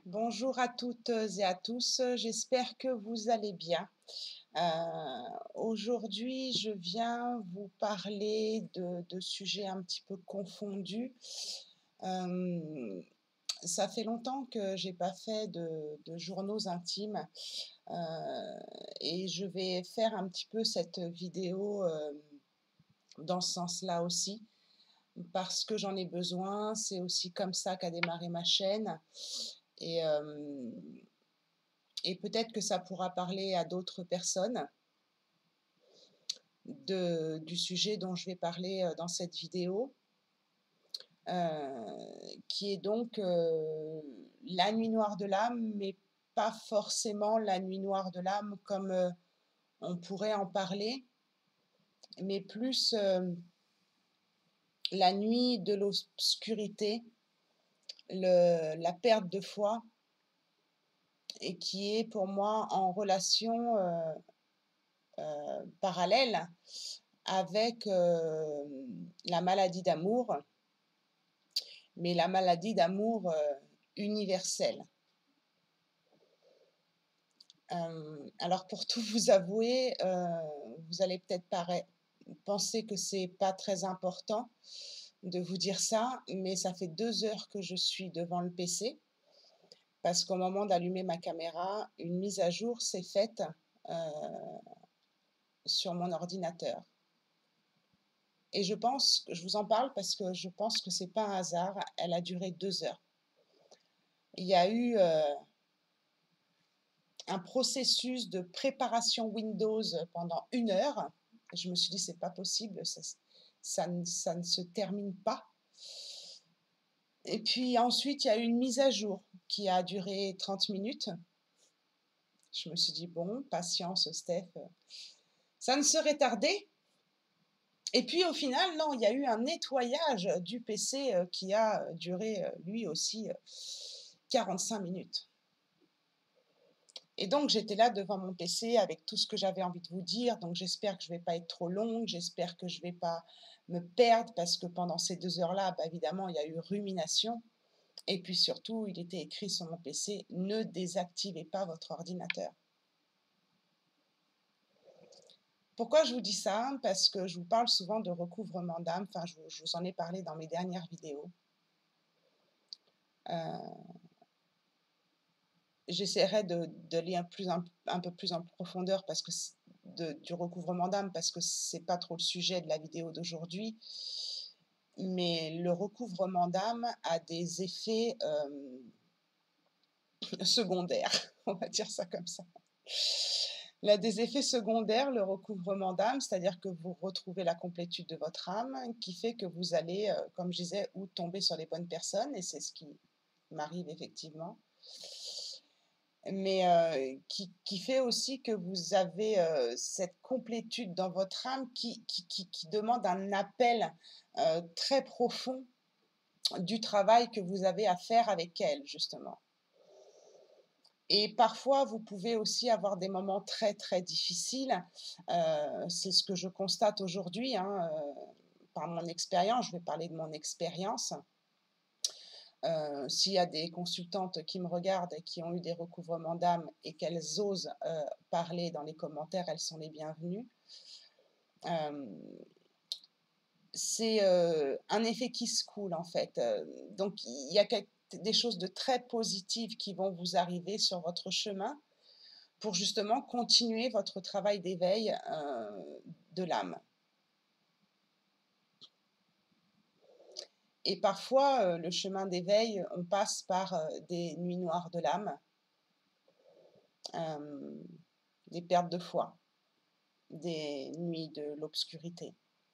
Bonjour à toutes et à tous, j'espère que vous allez bien. Aujourd'hui, je viens vous parler de sujets un petit peu confondus. Hem, Ça fait longtemps que j'ai pas fait de journaux intimes, et je vais faire un petit peu cette vidéo, dans ce sens-là aussi, parce que j'en ai besoin. C'est aussi comme ça qu'a démarré ma chaîne et hem et peut-être que ça pourra parler à d'autres personnes du sujet dont je vais parler, dans cette vidéo, qui est donc, la nuit noire de l'âme, mais pas forcément la nuit noire de l'âme comme, on pourrait en parler, mais plus, la nuit de l'obscurité, la perte de foi et qui est pour moi en relation, parallèle avec, la maladie d'amour, mais la maladie d'amour, universelle. Alors pour tout vous avouer, vous allez peut-être penser que c'est pas très important de vous dire ça, mais ça fait 2 heures que je suis devant le PC, parce qu'au moment d'allumer ma caméra, une mise à jour s'est faite, heu, sur mon ordinateur. Et je vous en parle parce que je pense que c'est pas un hasard, elle a duré 2 heures. Il y a eu, un processus de préparation Windows pendant 1 heure. Je me suis dit: «C'est pas possible, ça ne se termine pas», et puis ensuite, il y a eu une mise à jour qui a duré 30 minutes. Je me suis dit: «Bon, patience Steph, ça ne serait tardé», et puis au final, non, il y a eu un nettoyage du PC, qui a duré, lui aussi, 45 minutes. Et donc j'étais là devant mon PC avec tout ce que j'avais envie de vous dire, donc j'espère que je ne vais pas être trop longue, j'espère que je ne vais pas me perdre parce que pendant ces 2 heures-là, bah, évidemment, il y a eu rumination et puis surtout, il était écrit sur mon PC: «Ne désactivez pas votre ordinateur». Pourquoi je vous dis ça? Parce que je vous parle souvent de recouvrement d'âme, enfin je vous en ai parlé dans mes dernières vidéos. Heu, J'essaierai d'aller un peu plus en profondeur parce que du recouvrement d'âme, parce que c'est pas trop le sujet de la vidéo d'aujourd'hui. Mais le recouvrement d'âme a des effets, secondaires, on va dire ça comme ça. Il a des effets secondaires, le recouvrement d'âme, c'est-à-dire que vous retrouvez la complétude de votre âme, qui fait que vous allez, comme je disais, ou tomber sur les bonnes personnes, et c'est ce qui m'arrive effectivement, mais qui fait aussi que vous avez, cette complétude dans votre âme qui demande un appel, très profond du travail que vous avez à faire avec elle, justement. Et parfois, vous pouvez aussi avoir des moments très, très difficiles. C'est ce que je constate aujourd'hui, hein, par mon expérience. Je vais parler de mon expérience. S'il y a des consultantes qui me regardent et qui ont eu des recouvrements d'âme et qu'elles osent, parler dans les commentaires, elles sont les bienvenues. Hem, c'est, un effet qui se coule, en fait, donc il y a des choses de très positives qui vont vous arriver sur votre chemin, pour justement continuer votre travail d'éveil, de l'âme. Et parfois, le chemin d'éveil, on passe par, des nuits noires de l'âme, hem, des pertes de foi, des nuits de l'obscurité.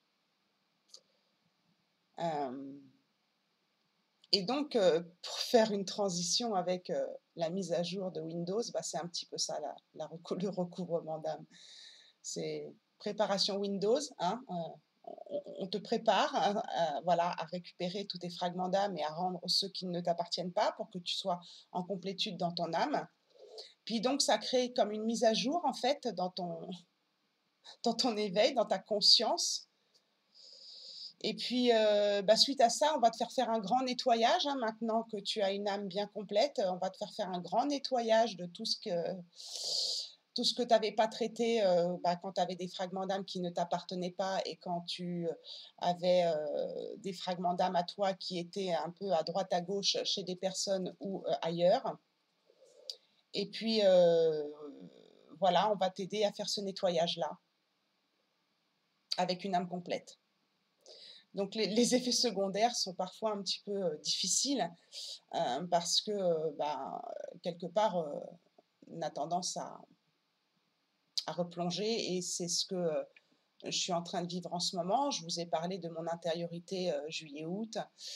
Hem Et donc, pour faire une transition avec, la mise à jour de Windows, bah, c'est un petit peu ça le recouvrement d'âme. C'est préparation Windows, hein, on te prépare voilà, à récupérer tous tes fragments d'âme et à rendre ceux qui ne t'appartiennent pas pour que tu sois en complétude dans ton âme. Puis donc ça crée comme une mise à jour, en fait, dans ton dans ton éveil, dans ta conscience, Et puis, bah, suite à ça, on va te faire un grand nettoyage, hein, maintenant que tu as une âme bien complète, on va te faire un grand nettoyage de tout ce que tu avais pas traité, bah, quand tu avais des fragments d'âme qui ne t'appartenaient pas et quand tu, avais, des fragments d'âme à toi qui étaient un peu à droite à gauche chez des personnes ou, ailleurs. Et puis, voilà, on va t'aider à faire ce nettoyage-là, avec une âme complète. Donc les effets secondaires sont parfois un petit peu, difficiles, parce que, bah, quelque part, on a tendance à replonger et c'est ce que, je suis en train de vivre en ce moment. Je vous ai parlé de mon intériorité, juillet-août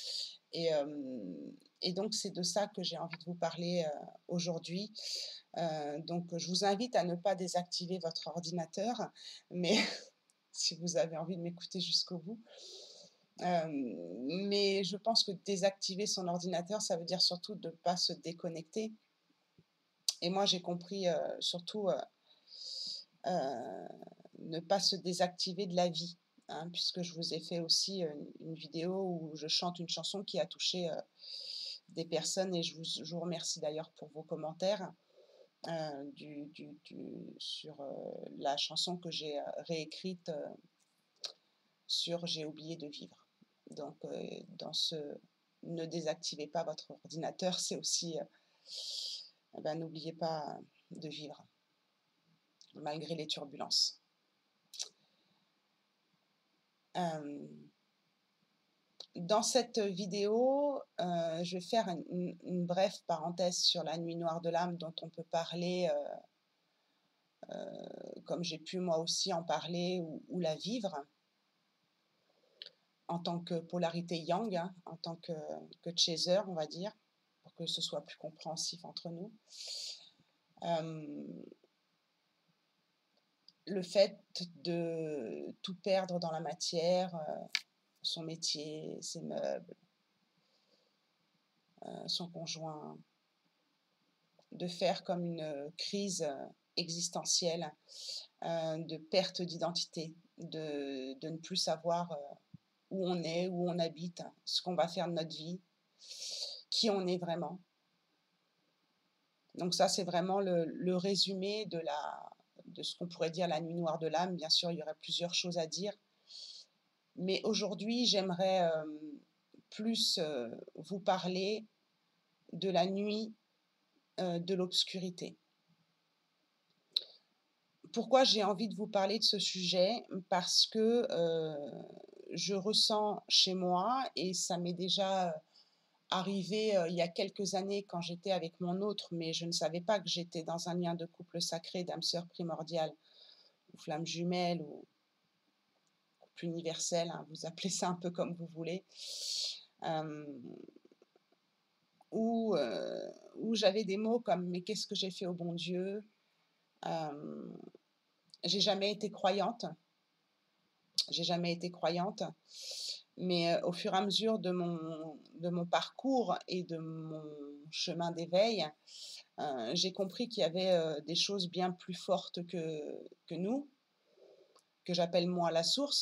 et donc c'est de ça que j'ai envie de vous parler, aujourd'hui. Donc je vous invite à ne pas désactiver votre ordinateur, mais si vous avez envie de m'écouter jusqu'au bout. Mais je pense que désactiver son ordinateur, ça veut dire surtout de ne pas se déconnecter et moi j'ai compris, surtout, ne pas se désactiver de la vie, hein, puisque je vous ai fait aussi, une vidéo où je chante une chanson qui a touché, des personnes et je vous remercie d'ailleurs pour vos commentaires, sur, la chanson que j'ai, réécrite, sur «J'ai oublié de vivre». Donc, dans ce «Ne désactivez pas votre ordinateur», c'est aussi, bah, n'oubliez pas de vivre, malgré les turbulences. Dans cette vidéo, je vais faire une brève parenthèse sur la nuit noire de l'âme dont on peut parler, comme j'ai pu moi aussi en parler ou la vivre, en tant que polarité yang, hein, en tant que chaser, on va dire, pour que ce soit plus compréhensif entre nous. Le fait de tout perdre dans la matière, son métier, ses meubles, son conjoint, de faire comme une crise, existentielle, de perte d'identité, de ne plus savoir, où on est, où on habite, ce qu'on va faire de notre vie, qui on est vraiment. Donc ça, c'est vraiment le résumé de ce qu'on pourrait dire la nuit noire de l'âme. Bien sûr, il y aurait plusieurs choses à dire, mais aujourd'hui, j'aimerais, plus, vous parler de la nuit, de l'obscurité. Pourquoi j'ai envie de vous parler de ce sujet? Parce que, je ressens chez moi et ça m'est déjà, arrivé, il y a quelques années quand j'étais avec mon autre, mais je ne savais pas que j'étais dans un lien de couple sacré, d'âme sœur primordiale ou flamme jumelle ou couple universel, hein, vous appelez ça un peu comme vous voulez. Hem, où j'avais des mots comme: «Mais qu'est-ce que j'ai fait au bon Dieu?» Hem, j'ai jamais été croyante. J'ai jamais été croyante, mais au fur et à mesure de mon parcours et de mon chemin d'éveil, j'ai compris qu'il y avait, des choses bien plus fortes que nous, que j'appelle moi la source,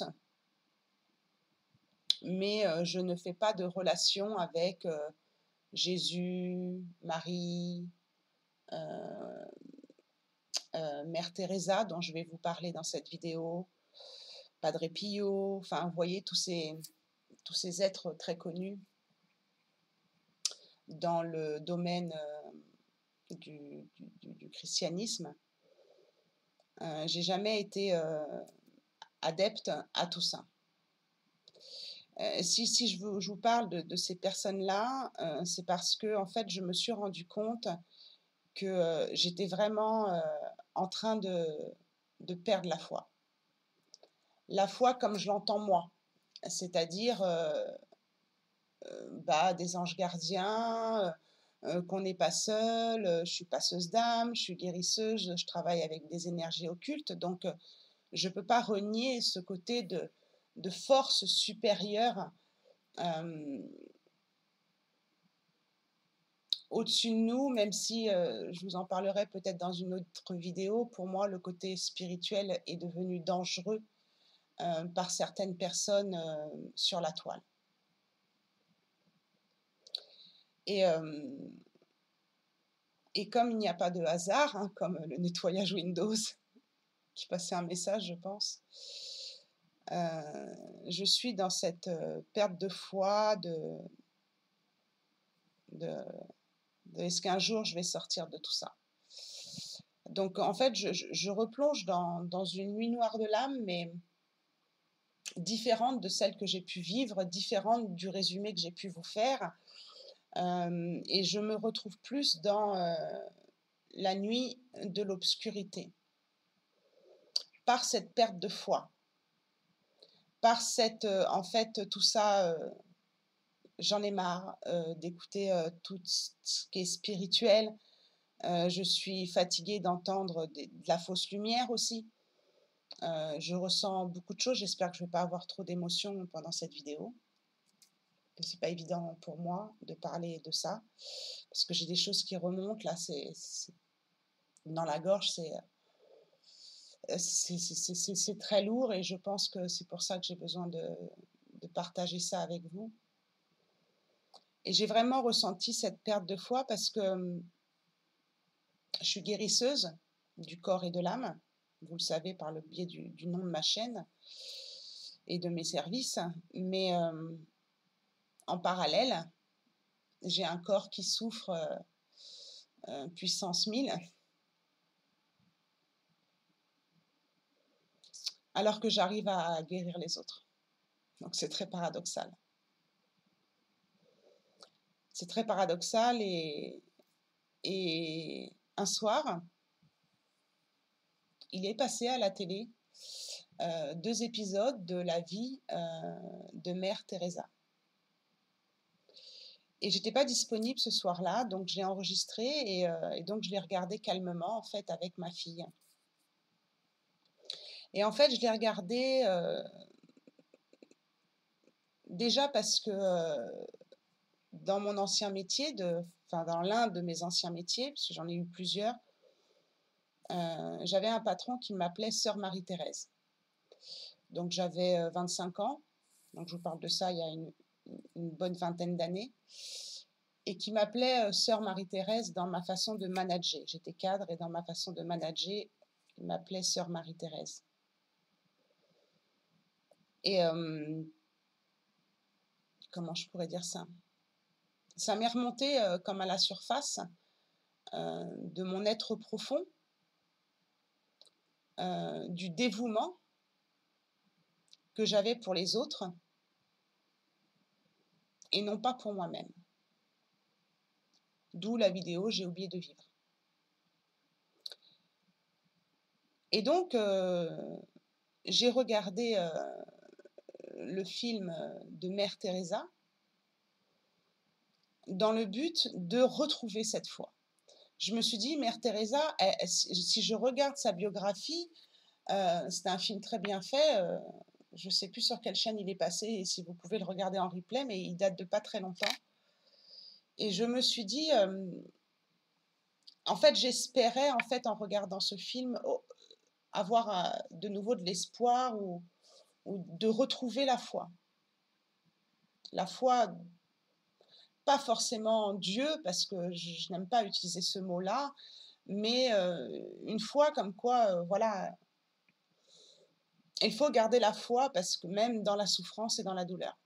mais je ne fais pas de relation avec, Jésus, Marie, heu Mère Teresa dont je vais vous parler dans cette vidéo, Padre Pio, enfin vous voyez tous ces êtres très connus dans le domaine, du christianisme. J'ai jamais été, adepte à tout ça. Si je vous parle de ces personnes-là, c'est parce que en fait, je me suis rendu compte que, j'étais vraiment, en train de perdre la foi. La foi comme je l'entends moi, c'est-à-dire, bah, des anges gardiens, qu'on n'est pas seul, je suis passeuse d'âme, je suis guérisseuse, je travaille avec des énergies occultes, donc je peux pas renier ce côté de force supérieure, hem, au-dessus de nous, même si, je vous en parlerai peut-être dans une autre vidéo. Pour moi, le côté spirituel est devenu dangereux, par certaines personnes sur la toile. Et, et comme il n'y a pas de hasard, hein, comme le nettoyage Windows, qui passait un message, je pense, je suis dans cette perte de foi, de, est-ce qu'un jour je vais sortir de tout ça? Donc en fait, je replonge dans une nuit noire de l'âme, mais différente de celle que j'ai pu vivre, différente du résumé que j'ai pu vous faire. Et je me retrouve plus dans la nuit de l'obscurité, par cette perte de foi, par cette, en fait, tout ça, j'en ai marre d'écouter tout ce qui est spirituel. Je suis fatiguée d'entendre de la fausse lumière aussi. Je ressens beaucoup de choses. J'espère que je ne vais pas avoir trop d'émotions pendant cette vidéo. C'est pas évident pour moi de parler de ça, parce que j'ai des choses qui remontent là, c'est dans la gorge, c'est très lourd et je pense que c'est pour ça que j'ai besoin de partager ça avec vous. Et j'ai vraiment ressenti cette perte de foi parce que je suis guérisseuse du corps et de l'âme, vous le savez par le biais du nom de ma chaîne et de mes services, mais en parallèle, j'ai un corps qui souffre puissance 1000, alors que j'arrive à guérir les autres. Donc c'est très paradoxal. C'est très paradoxal et un soir, il est passé à la télé 2 épisodes de la vie de Mère Teresa. Et j'étais pas disponible ce soir-là, donc j'ai enregistré et donc je l'ai regardé calmement en fait avec ma fille. Et en fait, je l'ai regardé déjà parce que dans mon ancien métier, enfin dans l'un de mes anciens métiers, parce que j'en ai eu plusieurs, j'avais un patron qui m'appelait Sœur Marie-Thérèse. Donc j'avais 25 ans, donc je vous parle de ça il y a une bonne vingtaine d'années, et qui m'appelait Sœur Marie-Thérèse dans ma façon de manager. J'étais cadre et dans ma façon de manager, il m'appelait Sœur Marie-Thérèse. Et comment je pourrais dire ça? Ça m'est remonté comme à la surface de mon être profond, du dévouement que j'avais pour les autres et non pas pour moi-même. D'où la vidéo J'ai oublié de vivre. Et donc, j'ai regardé le film de Mère Teresa dans le but de retrouver cette foi. Je me suis dit, Mère Teresa, si je regarde sa biographie, c'est un film très bien fait. Je ne sais plus sur quelle chaîne il est passé et si vous pouvez le regarder en replay, mais il date de pas très longtemps. Et je me suis dit, en fait, j'espérais, en fait, en regardant ce film, avoir de nouveau de l'espoir ou de retrouver la foi. La foi, pas forcément en Dieu, parce que je n'aime pas utiliser ce mot-là, mais une foi comme quoi, voilà, il faut garder la foi parce que même dans la souffrance et dans la douleur.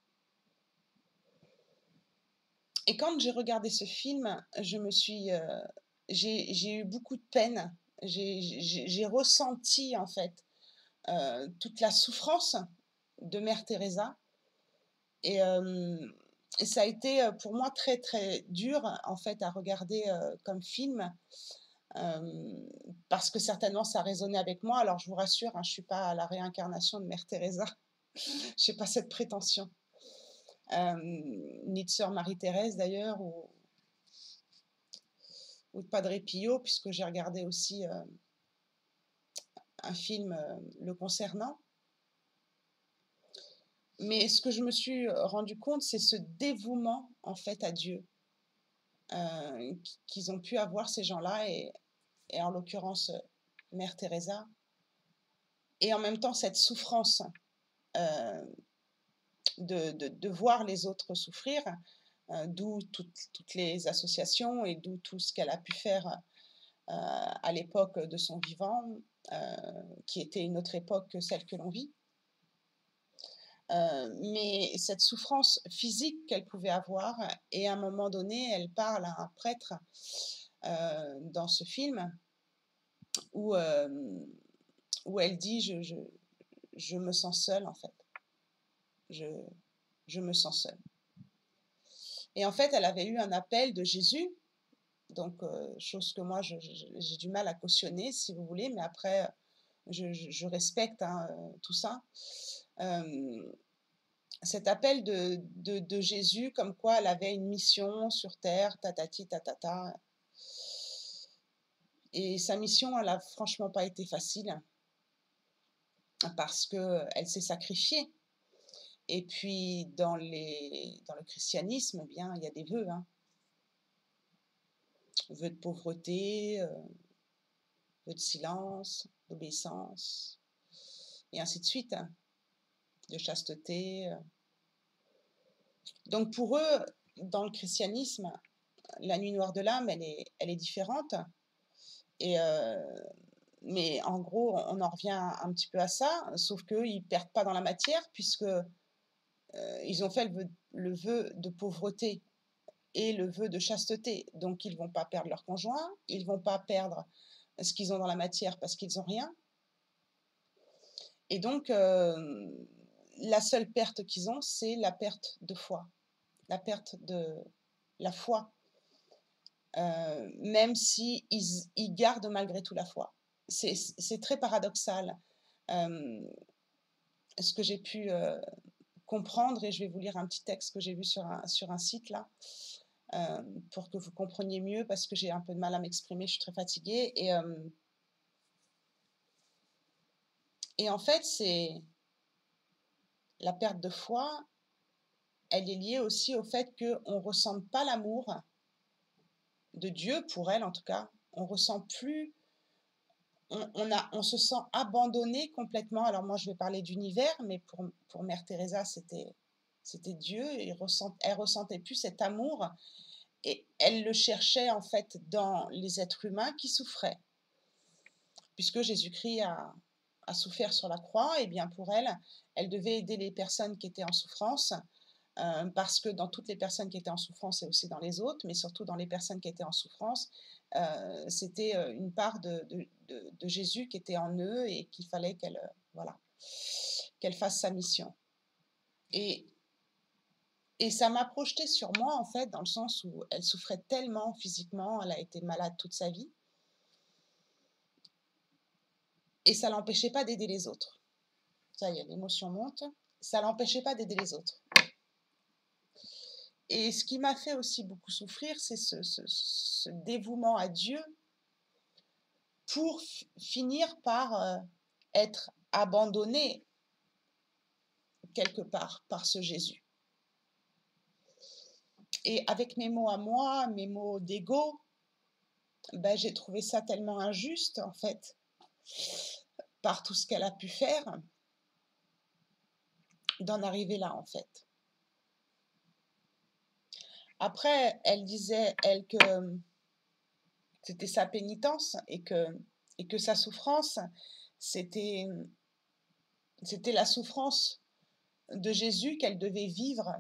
Et quand j'ai regardé ce film, je me suis, j'ai eu beaucoup de peine. J'ai ressenti en fait toute la souffrance de Mère Teresa et ça a été pour moi très très dur en fait à regarder comme film parce que certainement ça résonnait avec moi. Alors je vous rassure, hein, je ne suis pas la réincarnation de Mère Teresa, je n'ai pas cette prétention. Ni de Sœur Marie-Thérèse d'ailleurs, ou de Padre Pio, puisque j'ai regardé aussi un film le concernant. Mais ce que je me suis rendu compte, c'est ce dévouement en fait à Dieu qu'ils ont pu avoir ces gens-là, et en l'occurrence Mère Teresa. et en même temps cette souffrance de voir les autres souffrir, d'où toutes les associations et d'où tout ce qu'elle a pu faire à l'époque de son vivant, qui était une autre époque que celle que l'on vit. Mais cette souffrance physique qu'elle pouvait avoir, et à un moment donné, elle parle à un prêtre dans ce film où, où elle dit je me sens seule en fait. Je me sens seule. Et en fait, elle avait eu un appel de Jésus, donc chose que moi j'ai du mal à cautionner si vous voulez, mais après je respecte hein, tout ça. Cet appel de Jésus, comme quoi elle avait une mission sur terre, tatati tatata. Et sa mission, elle a franchement pas été facile, parce qu'elle s'est sacrifiée. Et puis dans le christianisme, eh bien, il y a des vœux, hein. Vœux de pauvreté, vœux de silence, d'obéissance, et ainsi de suite, hein, de chasteté. Donc pour eux, dans le christianisme, la nuit noire de l'âme, elle est différente. Et mais en gros, on en revient un petit peu à ça, sauf qu'ils ne perdent pas dans la matière, puisque ils ont fait le vœu de pauvreté et le vœu de chasteté. Donc ils ne vont pas perdre leur conjoint, ils ne vont pas perdre ce qu'ils ont dans la matière parce qu'ils n'ont rien. Et donc la seule perte qu'ils ont, c'est la perte de foi, la perte de la foi, même si ils gardent malgré tout la foi. C'est très paradoxal. Ce que j'ai pu comprendre, et je vais vous lire un petit texte que j'ai vu sur un site là, pour que vous compreniez mieux, parce que j'ai un peu de mal à m'exprimer, je suis très fatiguée. Et en fait, c'est la perte de foi, elle est liée aussi au fait qu'on ne ressente pas l'amour de Dieu, pour elle en tout cas. On ressent plus, on se sent abandonné complètement. Alors moi, je vais parler d'univers, mais pour Mère Teresa, c'était Dieu. Elle ressentait plus cet amour, et elle le cherchait en fait dans les êtres humains qui souffraient. Puisque Jésus-Christ a souffert sur la croix, et bien pour elle, elle devait aider les personnes qui étaient en souffrance, parce que dans toutes les personnes qui étaient en souffrance, et aussi dans les autres, mais surtout dans les personnes qui étaient en souffrance, c'était une part de Jésus qui était en eux, et qu'il fallait voilà, qu'elle fasse sa mission. Et ça m'a projeté sur moi, en fait, dans le sens où elle souffrait tellement physiquement, elle a été malade toute sa vie, et ça ne l'empêchait pas d'aider les autres. Ça y est, l'émotion monte, ça ne l'empêchait pas d'aider les autres. Et ce qui m'a fait aussi beaucoup souffrir, c'est ce dévouement à Dieu, pour finir par être abandonnée quelque part par ce Jésus. Et avec mes mots à moi, mes mots d'ego, ben, j'ai trouvé ça tellement injuste, en fait, par tout ce qu'elle a pu faire, d'en arriver là, en fait. Après, elle disait, elle, que c'était sa pénitence, et que sa souffrance, c'était la souffrance de Jésus qu'elle devait vivre.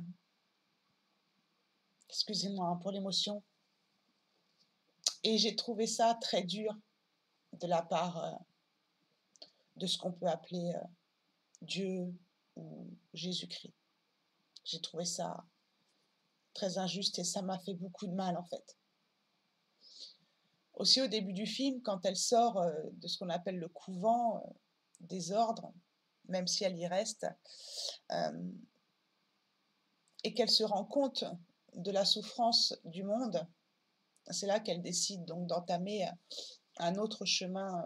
Excusez-moi pour l'émotion. Et j'ai trouvé ça très dur de la part de ce qu'on peut appeler Dieu ou Jésus-Christ. J'ai trouvé ça très injuste, et ça m'a fait beaucoup de mal, en fait. Aussi au début du film, quand elle sort de ce qu'on appelle le couvent des ordres, même si elle y reste, et qu'elle se rend compte de la souffrance du monde, c'est là qu'elle décide donc d'entamer un autre chemin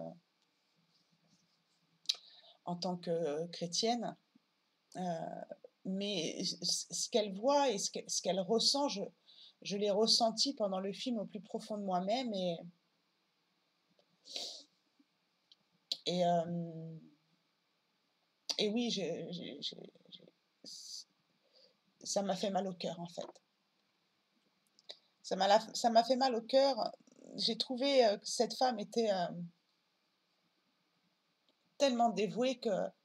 en tant que chrétienne. Mais ce qu'elle voit et ce qu'elle ressent, je l'ai ressenti pendant le film au plus profond de moi-même, et Et oui, ça m'a fait mal au cœur, en fait. Ça m'a fait mal au cœur. J'ai trouvé, que cette femme était, tellement dévouée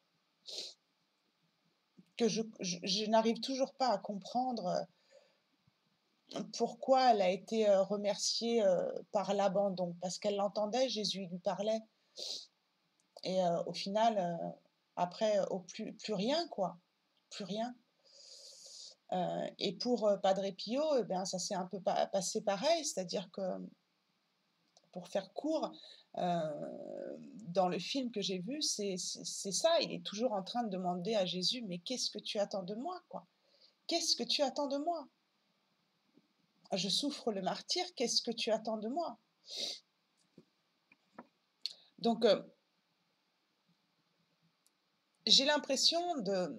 que je n'arrive toujours pas à comprendre, pourquoi elle a été, remerciée, par l'abandon. Parce qu'elle l'entendait, Jésus lui parlait et au final, après, au plus rien quoi, plus rien. Et pour, Padre Pio et bien ça s'est un peu passé pareil, c'est-à-dire que, pour faire court, dans le film que j'ai vu, c'est ça, il est toujours en train de demander à Jésus: «Mais qu'est-ce que tu attends de moi, quoi? Qu'est-ce que tu attends de moi? Je souffre le martyre, qu'est-ce que tu attends de moi?» Donc j'ai l'impression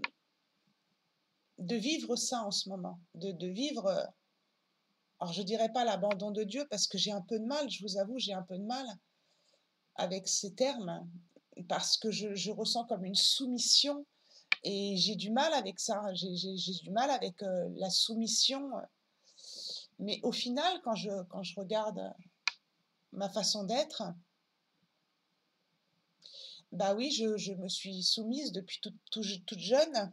de vivre ça en ce moment, de vivre, alors je dirais pas l'abandon de Dieu parce que j'ai un peu de mal, je vous avoue, j'ai un peu de mal avec ces termes, parce que je ressens comme une soumission et j'ai du mal avec ça. J'ai du mal avec, la soumission, mais au final, quand je regarde ma façon d'être, bah oui, je me suis soumise depuis toute jeune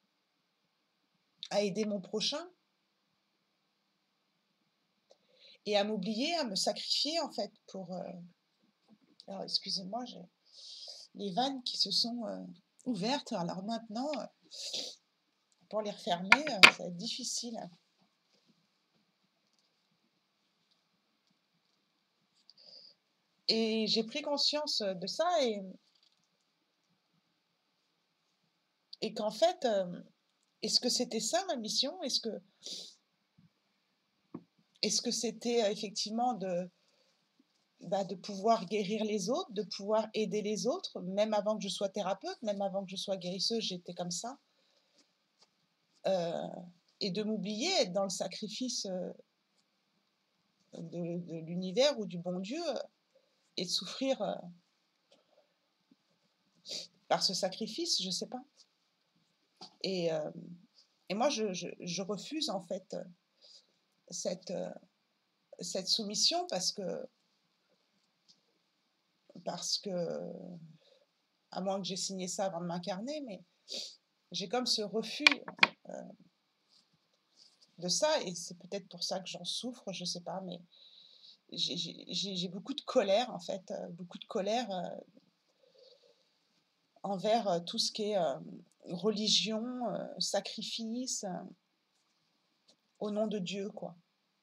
à aider mon prochain et à m'oublier, à me sacrifier en fait pour, alors excusez-moi, j'ai les vannes qui se sont, ouvertes. Alors maintenant, pour les refermer, ça va être difficile. Et j'ai pris conscience, de ça et qu'en fait, est-ce que c'était ça ma mission? Est-ce que c'était, effectivement de pouvoir guérir les autres, de pouvoir aider les autres, même avant que je sois thérapeute, même avant que je sois guérisseuse, j'étais comme ça, heu et de m'oublier, être dans le sacrifice, de l'univers ou du bon Dieu, et de souffrir, par ce sacrifice, je sais pas et et moi je refuse en fait, cette, cette soumission parce que à moins que j'ai signé ça avant de m'incarner, mais j'ai comme ce refus, heu, de ça et c'est peut-être pour ça que j'en souffre, je sais pas, mais j'ai beaucoup de colère en fait, beaucoup de colère, envers, tout ce qui est, religion, sacrifice, au nom de Dieu, quoi.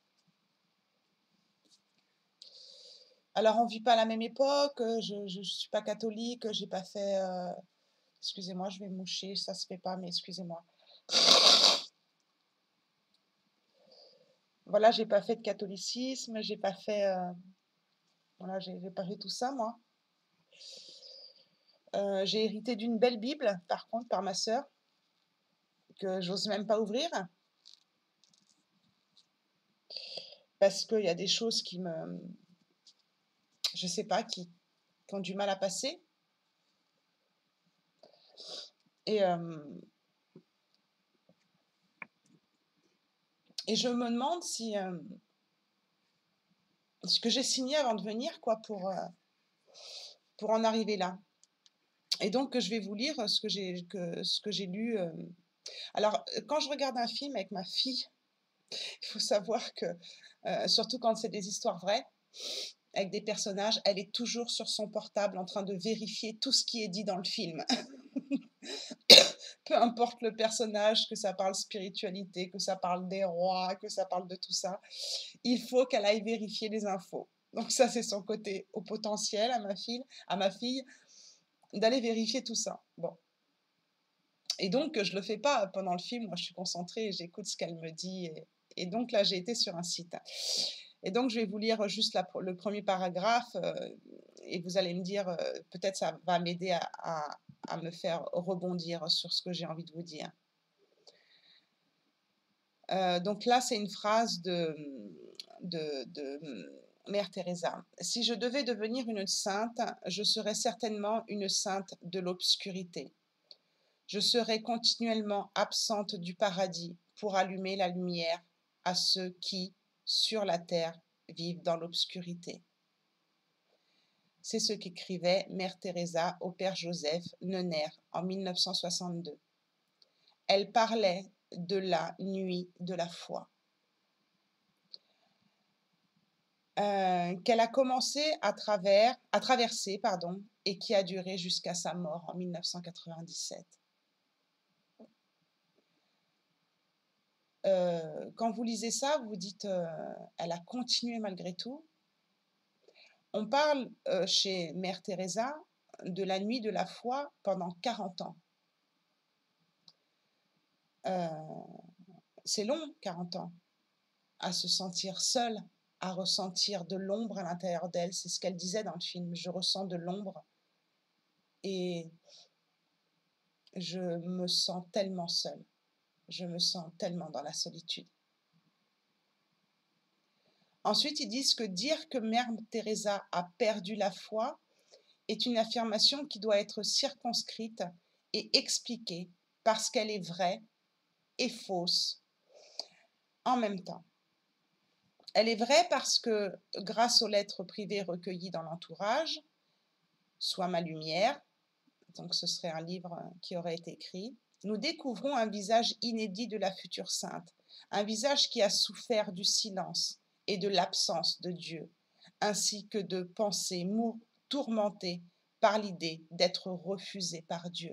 Alors on vit pas la même époque, je suis pas catholique, j'ai pas fait, excusez-moi, je vais me moucher, ça se fait pas, mais excusez-moi. Voilà, j'ai pas fait de catholicisme, j'ai pas fait, voilà, j'ai pas fait tout ça moi. J'ai hérité d'une belle Bible, par contre, par ma sœur, que j'ose même pas ouvrir, parce qu'il y a des choses qui me je sais pas, qui ont du mal à passer et et je me demande si, ce que j'ai signé avant de venir quoi pour en arriver là et donc je vais vous lire ce que j'ai lu, alors, quand je regarde un film avec ma fille, il faut savoir que, surtout quand c'est des histoires vraies, avec des personnages, elle est toujours sur son portable en train de vérifier tout ce qui est dit dans le film. Peu importe le personnage, que ça parle spiritualité, que ça parle des rois, que ça parle de tout ça, il faut qu'elle aille vérifier les infos. Donc ça, c'est son côté au potentiel à ma fille, d'aller vérifier tout ça. Bon et donc je le fais pas pendant le film, moi je suis concentrée et j'écoute ce qu'elle me dit et donc là, j'ai été sur un site et donc je vais vous lire juste le premier paragraphe, et vous allez me dire, peut-être ça va m'aider à me faire rebondir sur ce que j'ai envie de vous dire. Donc là, c'est une phrase de Mère Teresa. «Si je devais devenir une sainte, je serais certainement une sainte de l'obscurité. Je serai continuellement absente du paradis pour allumer la lumière à ceux qui, sur la terre, vivent dans l'obscurité. C'est ce qu'écrivait Mère Teresa au Père Joseph Neuner en 1962. Elle parlait de la nuit de la foi. Qu'elle a commencé à traverser et qui a duré jusqu'à sa mort en 1997. Quand vous lisez ça, vous dites elle a continué malgré tout. On parle chez Mère Teresa de la nuit de la foi pendant 40 ans. C'est long, 40 ans, à se sentir seule, à ressentir de l'ombre à l'intérieur d'elle. C'est ce qu'elle disait dans le film. Je ressens de l'ombre et je me sens tellement seule. Je me sens tellement dans la solitude. Ensuite, ils disent que dire que Mère Teresa a perdu la foi est une affirmation qui doit être circonscrite et expliquée parce qu'elle est vraie et fausse en même temps. Elle est vraie parce que, grâce aux lettres privées recueillies dans l'entourage, soit ma lumière, donc ce serait un livre qui aurait été écrit, nous découvrons un visage inédit de la future sainte, un visage qui a souffert du silence et de l'absence de Dieu, ainsi que de pensées tourmentées par l'idée d'être refusée par Dieu.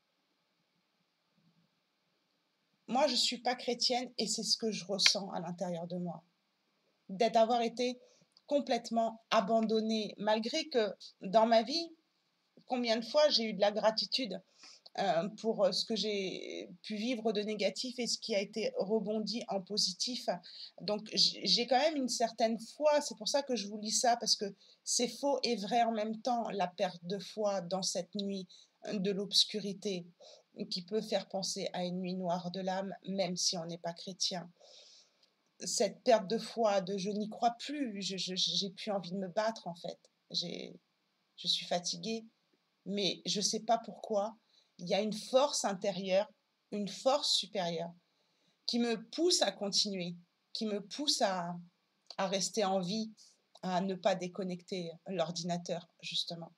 Moi, je ne suis pas chrétienne et c'est ce que je ressens à l'intérieur de moi. D'avoir été complètement abandonnée, malgré que dans ma vie, combien de fois j'ai eu de la gratitude pour ce que j'ai pu vivre de négatif et ce qui a été rebondi en positif. Donc j'ai quand même une certaine foi, c'est pour ça que je vous lis ça, parce que c'est faux et vrai en même temps, la perte de foi dans cette nuit de l'obscurité qui peut faire penser à une nuit noire de l'âme, même si on n'est pas chrétien. Cette perte de foi, de je n'y crois plus, j'ai plus envie de me battre en fait, je suis fatiguée, mais je ne sais pas pourquoi, il y a une force intérieure, une force supérieure qui me pousse à continuer, qui me pousse à rester en vie, à ne pas déconnecter l'ordinateur, justement.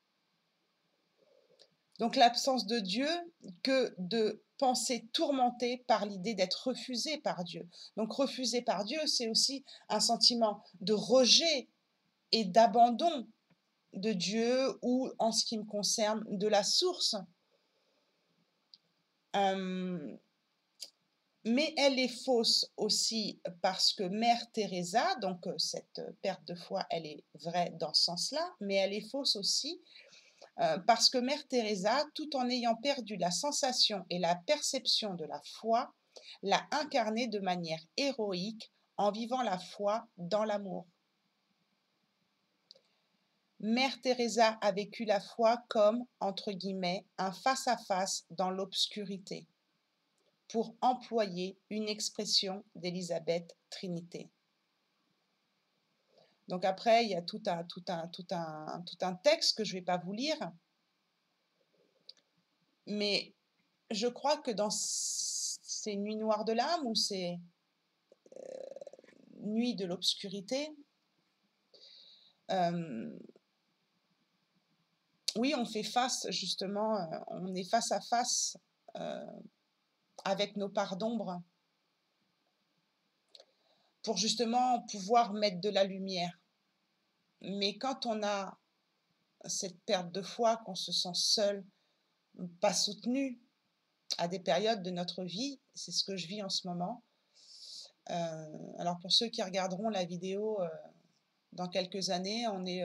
Donc l'absence de Dieu que de pensées tourmentées par l'idée d'être refusé par Dieu. Donc refusé par Dieu, c'est aussi un sentiment de rejet et d'abandon de Dieu ou, en ce qui me concerne, de la source. Mais elle est fausse aussi parce que Mère Teresa, donc cette perte de foi, elle est vraie dans ce sens-là, mais elle est fausse aussi parce que Mère Teresa, tout en ayant perdu la sensation et la perception de la foi, l'a incarnée de manière héroïque en vivant la foi dans l'amour. Mère Teresa a vécu la foi comme, entre guillemets, un face-à-face dans l'obscurité, pour employer une expression d'Élisabeth Trinité. Donc après, il y a tout un texte que je ne vais pas vous lire, mais je crois que dans ces nuits noires de l'âme ou ces nuits de l'obscurité, oui, on fait face justement, on est face à face avec nos parts d'ombre pour justement pouvoir mettre de la lumière. Mais quand on a cette perte de foi, qu'on se sent seul, pas soutenu à des périodes de notre vie, c'est ce que je vis en ce moment. Alors pour ceux qui regarderont la vidéo dans quelques années, on est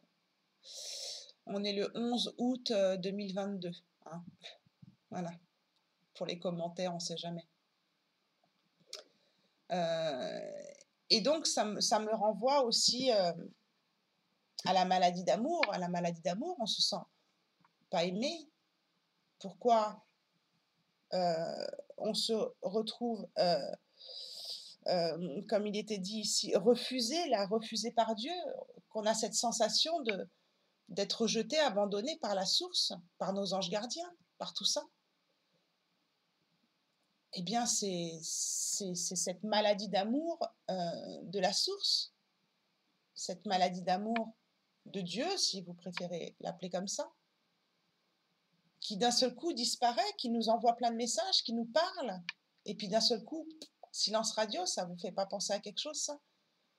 le 11 août 2022. Hein. Voilà. Pour les commentaires, on ne sait jamais. Et donc, ça me renvoie aussi à la maladie d'amour. À la maladie d'amour, on se sent pas aimé. Pourquoi on se retrouve, comme il était dit ici, refusé par Dieu, qu'on a cette sensation d'être rejeté, abandonné par la source, par nos anges gardiens, par tout ça. eh bien, c'est cette maladie d'amour, de la source, cette maladie d'amour de Dieu, si vous préférez l'appeler comme ça, qui d'un seul coup disparaît, qui nous envoie plein de messages, qui nous parle, et puis d'un seul coup, silence radio, ça vous fait pas penser à quelque chose, ça?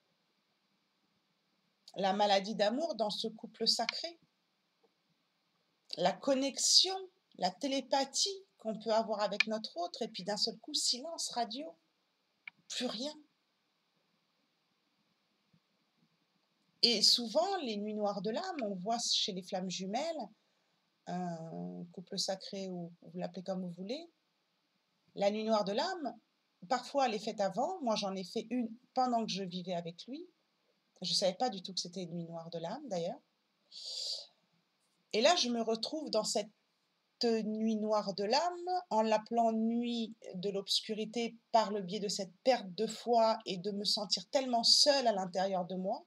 La maladie d'amour dans ce couple sacré, la connexion, la télépathie qu'on peut avoir avec notre autre, et puis d'un seul coup, silence radio, plus rien. Et souvent, les nuits noires de l'âme, on voit chez les flammes jumelles, un couple sacré ou vous l'appelez comme vous voulez, la nuit noire de l'âme, parfois elle est faite avant, moi j'en ai fait une pendant que je vivais avec lui, je ne savais pas du tout que c'était une nuit noire de l'âme d'ailleurs, et là je me retrouve dans cette nuit noire de l'âme, en l'appelant nuit de l'obscurité par le biais de cette perte de foi et de me sentir tellement seule à l'intérieur de moi.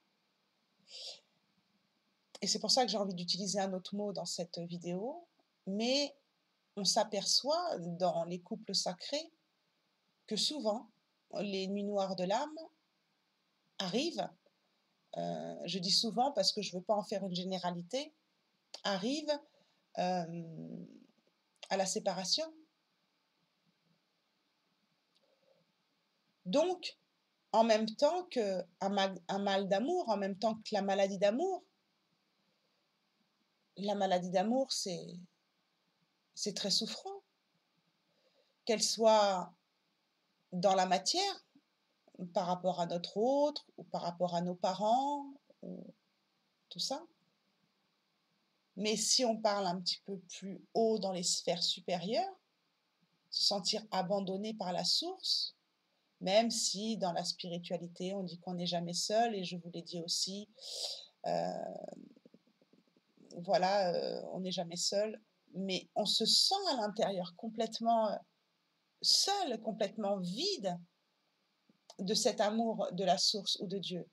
Et c'est pour ça que j'ai envie d'utiliser un autre mot dans cette vidéo, mais on s'aperçoit dans les couples sacrés que souvent, les nuits noires de l'âme arrivent, je dis souvent parce que je ne veux pas en faire une généralité, arrivent à la séparation. Donc, en même temps qu'un mal d'amour, en même temps que la maladie d'amour, c'est très souffrant, qu'elle soit dans la matière, par rapport à notre autre, ou par rapport à nos parents, ou tout ça. Mais si on parle un petit peu plus haut dans les sphères supérieures, se sentir abandonné par la source, même si dans la spiritualité on dit qu'on n'est jamais seul, et je vous l'ai dit aussi, voilà, on n'est jamais seul, mais on se sent à l'intérieur complètement seul, complètement vide de cet amour de la source ou de Dieu.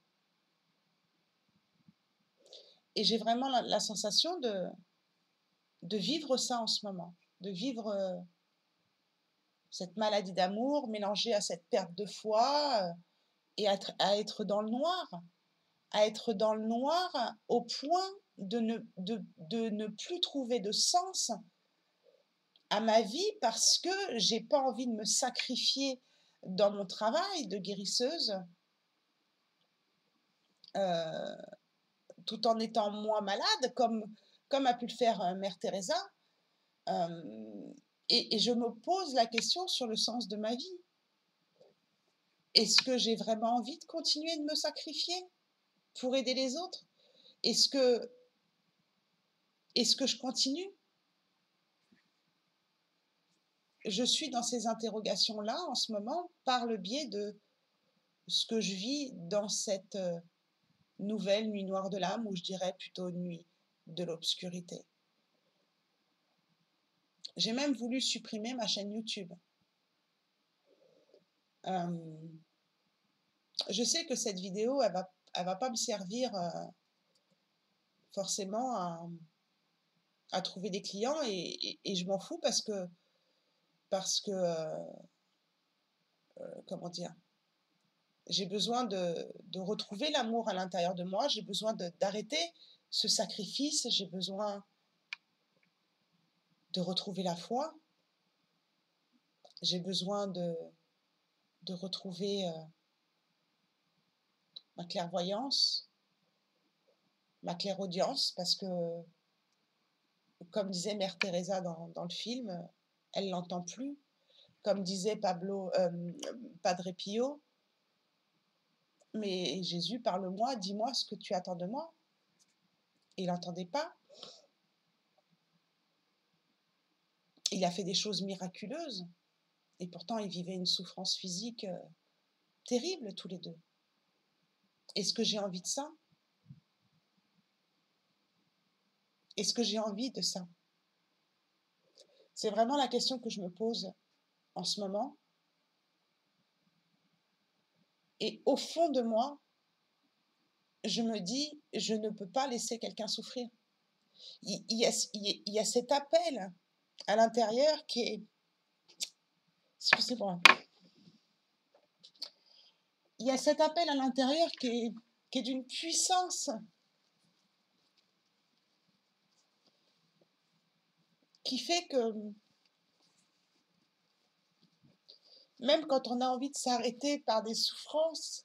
Et j'ai vraiment la sensation de vivre ça en ce moment, de vivre cette maladie d'amour mélangée à cette perte de foi, et à être dans le noir, à être dans le noir au point de ne plus trouver de sens à ma vie parce que j'ai pas envie de me sacrifier dans mon travail de guérisseuse, tout en étant moins malade, comme a pu le faire Mère Teresa. Et je me pose la question sur le sens de ma vie. Est-ce que j'ai vraiment envie de continuer de me sacrifier pour aider les autres? Est-ce que je continue? Je suis dans ces interrogations-là en ce moment par le biais de ce que je vis dans cette nouvelle nuit noire de l'âme, ou je dirais plutôt nuit de l'obscurité. J'ai même voulu supprimer ma chaîne YouTube. Je sais que cette vidéo, elle va pas me servir forcément à trouver des clients, et je m'en fous parce que comment dire, j'ai besoin de retrouver l'amour à l'intérieur de moi, j'ai besoin d'arrêter ce sacrifice, j'ai besoin de retrouver la foi, j'ai besoin de retrouver ma clairvoyance, ma clairaudience, parce que, comme disait Mère Teresa dans le film, elle l'entend plus. Comme disait Padre Pio, mais Jésus, parle-moi, dis-moi ce que tu attends de moi. Il n'entendait pas. Il a fait des choses miraculeuses, et pourtant ils vivaient une souffrance physique terrible tous les deux. Est-ce que j'ai envie de ça? Est-ce que j'ai envie de ça? C'est vraiment la question que je me pose en ce moment. Et au fond de moi, je me dis, je ne peux pas laisser quelqu'un souffrir. Il y a cet appel à l'intérieur qui est Excusez-moi. Il y a cet appel à l'intérieur qui est d'une puissance qui fait que même quand on a envie de s'arrêter par des souffrances,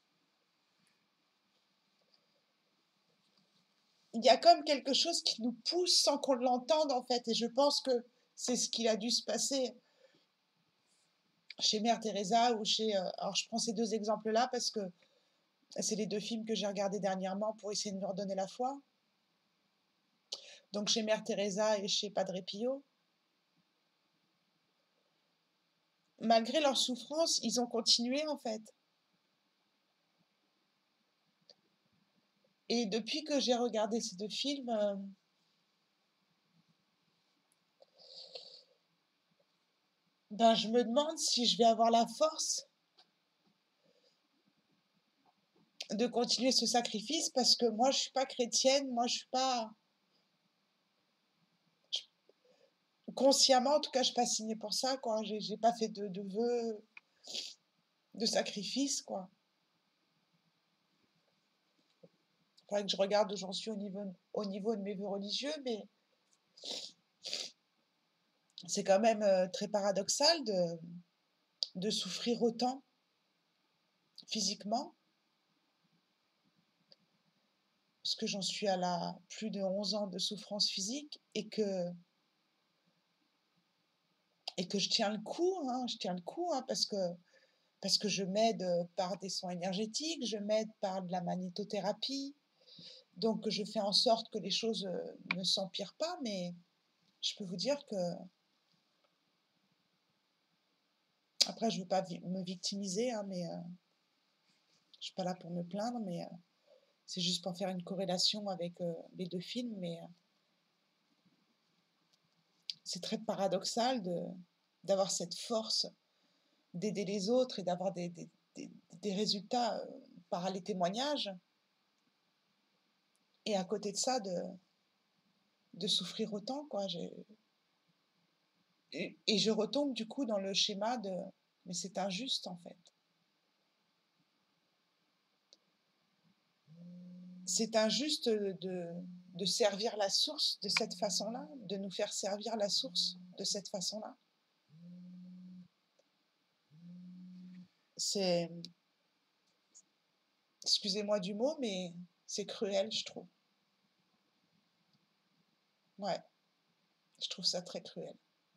il y a comme quelque chose qui nous pousse sans qu'on l'entende en fait. Et je pense que c'est ce qu'il a dû se passer chez Mère Teresa ou chez... alors je prends ces deux exemples-là parce que c'est les deux films que j'ai regardés dernièrement pour essayer de me redonner la foi. Donc chez Mère Teresa et chez Padre Pio. Malgré leur souffrance, ils ont continué en fait. Et depuis que j'ai regardé ces deux films, ben, je me demande si je vais avoir la force de continuer ce sacrifice parce que moi, je suis pas chrétienne, moi, je suis pas... Consciemment, en tout cas, je suis pas signée pour ça, quoi. J'ai pas fait de vœux, de sacrifice, quoi. Faudrait que je regarde où j'en suis au niveau de mes vœux religieux, mais c'est quand même très paradoxal de souffrir autant physiquement, parce que j'en suis à plus de 11 ans de souffrance physique et que je tiens le coup, hein, parce que je m'aide par des soins énergétiques, je m'aide par de la magnétothérapie, donc je fais en sorte que les choses ne s'empirent pas, mais je peux vous dire que, après je ne veux pas me victimiser, hein, mais je ne suis pas là pour me plaindre, mais c'est juste pour faire une corrélation avec les deux films, mais c'est très paradoxal d'avoir cette force d'aider les autres et d'avoir des résultats par les témoignages, et à côté de ça, de souffrir autant, quoi. Et je retombe du coup dans le schéma de mais c'est injuste en fait. C'est injuste de servir la source de cette façon-là, de nous faire servir la source de cette façon-là. C'est, excusez-moi du mot, mais c'est cruel, je trouve. Ouais, je trouve ça très cruel.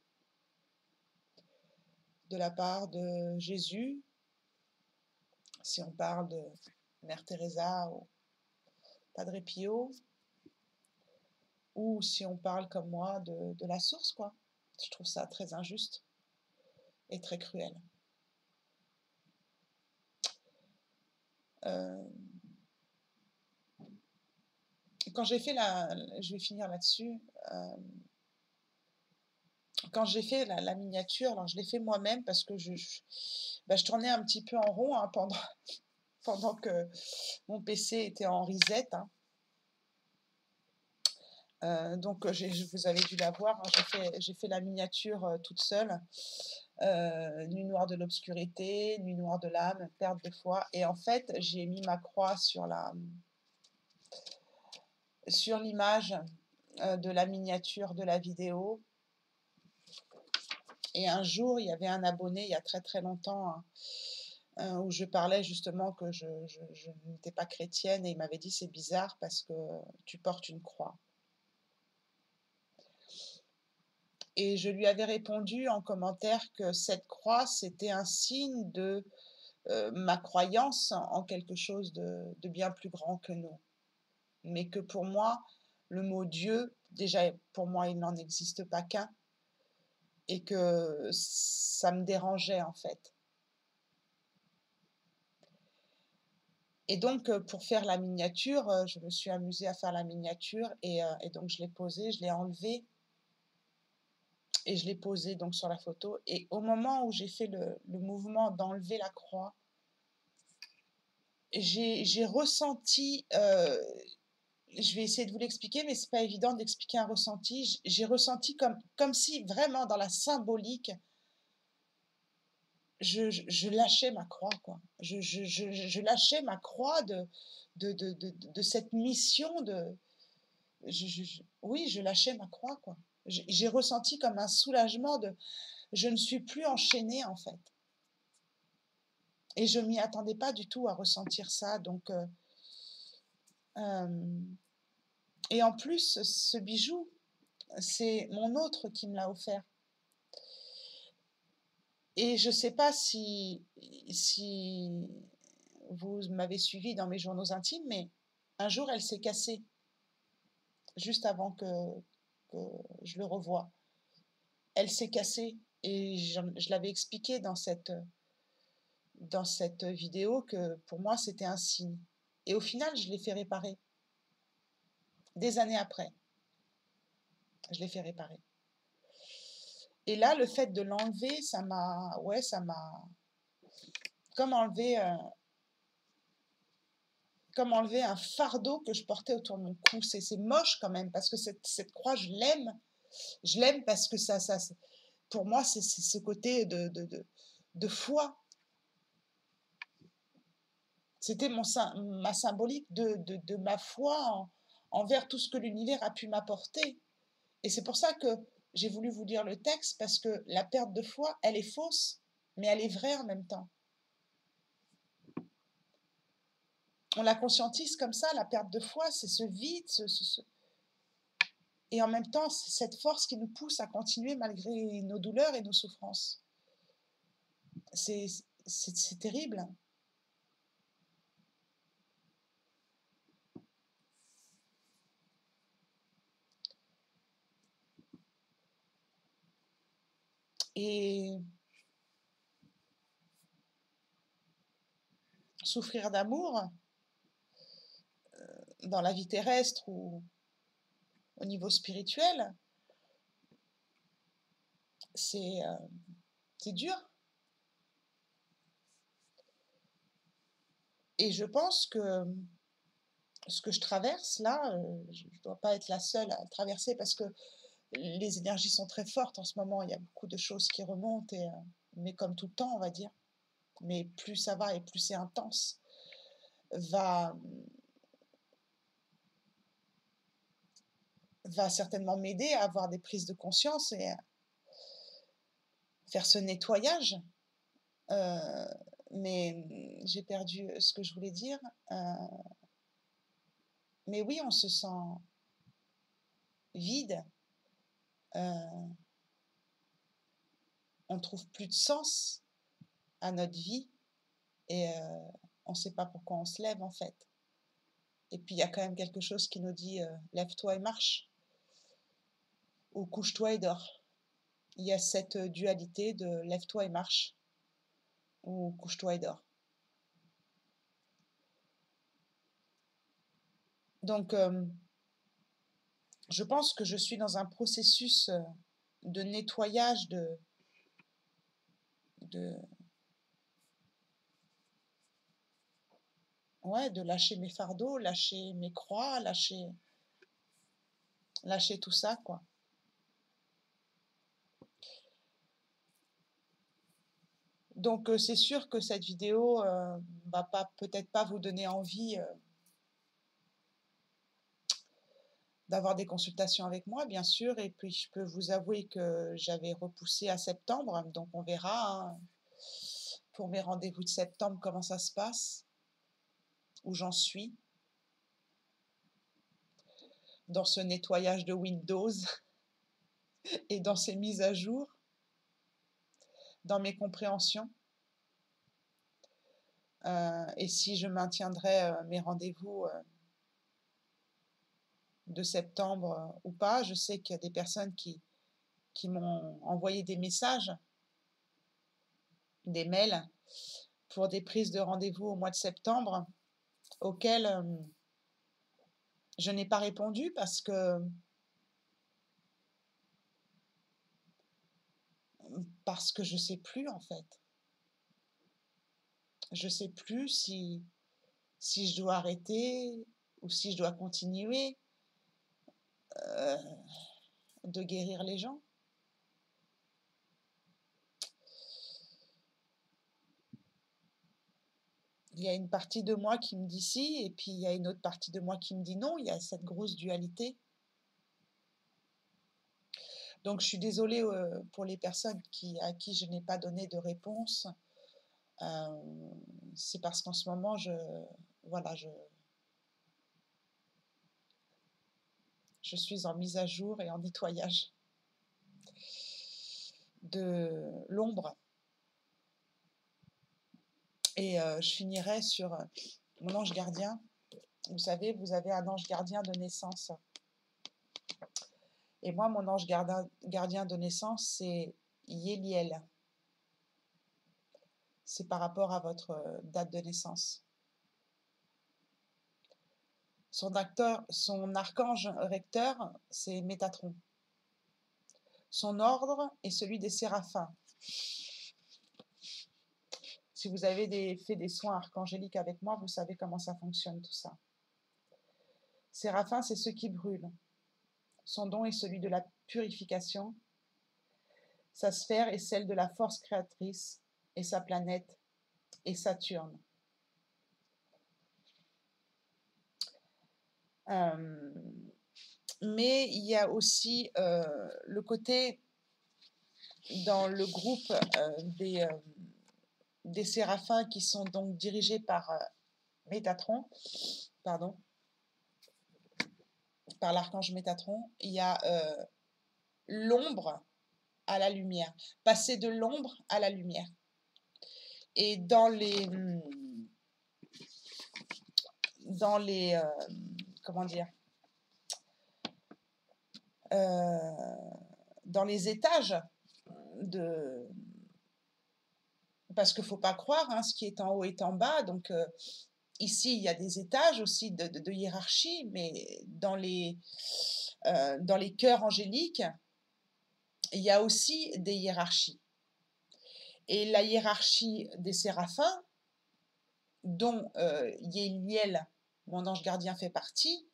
De la part de Jésus, si on parle de Mère Teresa ou Padre Pio, ou si on parle comme moi de la source, quoi. Je trouve ça très injuste et très cruel. Quand j'ai fait je vais finir là-dessus, quand j'ai fait la miniature, alors je l'ai fait moi-même parce que je tournais un petit peu en rond hein, pendant que mon PC était en reset. Hein. Donc vous avez dû la voir, hein, j'ai fait la miniature toute seule. Nuit noire de l'obscurité, nuit noire de l'âme, perte de foi. Et en fait, j'ai mis ma croix sur l'image de la miniature de la vidéo. Et un jour, il y avait un abonné, il y a très très longtemps, hein, où je parlais justement que je n'étais pas chrétienne, et il m'avait dit c'est bizarre parce que tu portes une croix. Et je lui avais répondu en commentaire que cette croix, c'était un signe de ma croyance en quelque chose de bien plus grand que nous. Mais que pour moi, le mot Dieu, déjà pour moi, il n'en existe pas qu'un, et que ça me dérangeait en fait. Et donc, pour faire la miniature, je me suis amusée à faire la miniature, et donc je l'ai posée, je l'ai enlevée, et je l'ai posée donc sur la photo. Et au moment où j'ai fait le mouvement d'enlever la croix, j'ai ressenti, je vais essayer de vous l'expliquer, mais c'est pas évident d'expliquer un ressenti. J'ai ressenti comme si vraiment dans la symbolique, je lâchais ma croix, quoi. Je lâchais ma croix de cette mission de oui, je lâchais ma croix, quoi. J'ai ressenti comme un soulagement de je ne suis plus enchaînée, en fait, et je m'y attendais pas du tout à ressentir ça, donc hem et en plus, ce bijou, c'est mon autre qui me l'a offert, et je sais pas si vous m'avez suivi dans mes journaux intimes, mais un jour, elle s'est cassée, juste avant que je le revoie. Elle s'est cassée, et je l'avais expliqué dans cette vidéo que pour moi, c'était un signe, et au final, je l'ai fait réparer. Des années après, je l'ai fait réparer, et là, le fait de l'enlever, ça m'a comme enlevé, comme enlever un fardeau que je portais autour de mon cou. C'est moche quand même, parce que cette croix, je l'aime. Je l'aime parce que pour moi, c'est ce côté de foi. C'était ma symbolique de ma foi envers tout ce que l'univers a pu m'apporter. Et c'est pour ça que j'ai voulu vous lire le texte, parce que la perte de foi, elle est fausse, mais elle est vraie en même temps. On la conscientise comme ça, la perte de foi, c'est ce vide, et en même temps, c'est cette force qui nous pousse à continuer malgré nos douleurs et nos souffrances. C'est c'est terrible. Et souffrir d'amour, dans la vie terrestre ou au niveau spirituel, c'est dur. Et je pense que ce que je traverse là, je ne dois pas être la seule à le traverser, parce que les énergies sont très fortes en ce moment. Il y a beaucoup de choses qui remontent, mais comme tout le temps, on va dire. Mais plus ça va et plus c'est intense, va, va certainement m'aider à avoir des prises de conscience et à faire ce nettoyage. Euh, mais j'ai perdu ce que je voulais dire. Euh, mais oui, on se sent vide. Euh, on trouve plus de sens à notre vie, et on ne sait pas pourquoi on se lève, en fait. Et puis il y a quand même quelque chose qui nous dit lève-toi et marche, ou couche-toi et dors. Il y a cette dualité de lève-toi et marche, ou couche-toi et dors. Donc je pense que je suis dans un processus de nettoyage, de, ouais, de lâcher mes fardeaux, lâcher mes croix, lâcher tout ça, quoi. Donc c'est sûr que cette vidéo va pas, peut-être pas vous donner envie d'avoir des consultations avec moi, bien sûr, et puis je peux vous avouer que j'avais repoussé à septembre, donc on verra, hein, pour mes rendez-vous de septembre, comment ça se passe, où j'en suis dans ce nettoyage de Windows et dans ces mises à jour, dans mes compréhensions, et si je maintiendrai mes rendez-vous de septembre ou pas. Je sais qu'il y a des personnes qui m'ont envoyé des messages, des mails, pour des prises de rendez-vous au mois de septembre, auxquelles je n'ai pas répondu, parce que je sais plus, en fait. Je sais plus si je dois arrêter ou si je dois continuer de guérir les gens. Il y a une partie de moi qui me dit si, et puis il y a une autre partie de moi qui me dit non. Il y a cette grosse dualité. Donc je suis désolée, pour les personnes à qui je n'ai pas donné de réponse. C'est parce qu'en ce moment, voilà, je suis en mise à jour et en nettoyage de l'ombre. Et je finirai sur mon ange gardien. Vous savez, vous avez un ange gardien de naissance. Et moi, mon ange gardien de naissance, c'est Yéliel. C'est par rapport à votre date de naissance. Son archange recteur, c'est Métatron. Son ordre est celui des séraphins. Si vous avez fait des soins archangéliques avec moi, vous savez comment ça fonctionne tout ça. Séraphins, c'est ceux qui brûlent. Son don est celui de la purification. Sa sphère est celle de la force créatrice et sa planète est Saturne. Mais il y a aussi le côté dans le groupe des séraphins qui sont donc dirigés par Métatron, pardon, par l'archange Métatron, il y a l'ombre à la lumière, passer de l'ombre à la lumière. Et dans les comment dire, dans les étages parce qu'il ne faut pas croire, hein, ce qui est en haut est en bas, donc ici il y a des étages aussi de hiérarchie, mais dans les chœurs angéliques, il y a aussi des hiérarchies. Et la hiérarchie des séraphins, dont Yéliel, mon ange gardien, fait partie,